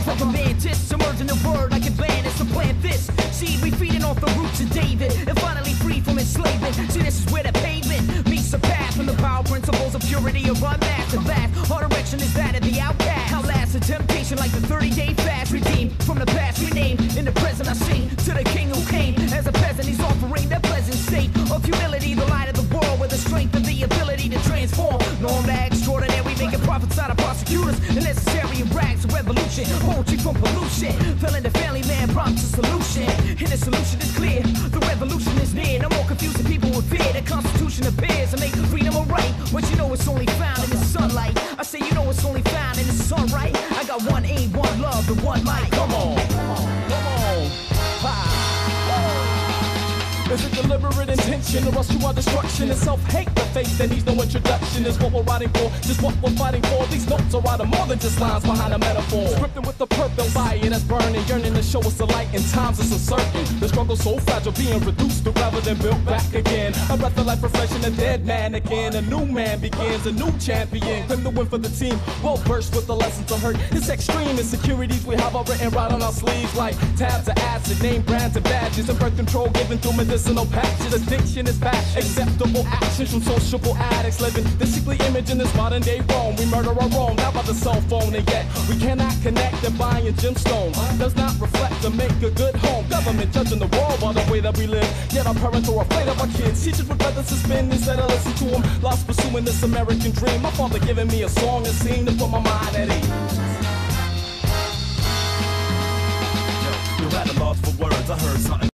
from a mantis, emerging the word like Atlantis to plant this seed. We feeding off the roots of David and finally free from enslavement. See, this is where the pavement meets the path from the power principles of purity of unmasked and vast. Our direction is that of the outcast. Outlast the temptation like the 30-day fast. Redeemed from the past, renamed in the present. I sing to the king who came as a peasant. He's offering that pleasant state of humility, the light of the world with the strength and the ability to transform. Norm extraordinary, making profits out of prosecutors. The necessary rags of revolution, poetry from pollution. Filling the family man prompts a solution, and the solution is clear. The revolution is near. No more confusing people with fear. The Constitution appears and make freedom a right. But you know it's only found in the sunlight. I say you know it's only found in the sun, right? I got one aim, one love, and one mic. Come on, come on, ha. Is it deliberate intention or rush to our destruction and self-hate? The faith that needs no introduction is what we're writing for, just what we're fighting for. These notes are writing more than just lines behind a metaphor. Scripting with the purpose, fire that's burning, yearning to show us the light in times it's uncertain. The struggle so fragile, being reduced to rather than built back again. A breath of life refreshing a dead man again. A new man begins, a new champion. Claim the win for the team, well versed with the lessons of hurt. It's extreme insecurities we have all written right on our sleeves, like tabs of acid, name brands and badges, and birth control given through medicinal patches. Addiction is fashion, acceptable actions from sociable addicts living the sickly image in this modern day Rome. We murder our own, now by the cell phone, and yet we cannot connect and buying gemstones does not reflect to make a good home. Government judging the world by the way that we live, yet our parents are afraid of our kids. Teachers would rather suspend instead of listen to them, lost pursuing this American dream. My father giving me a song and scene to put my mind at ease. You're at a loss for words, I heard something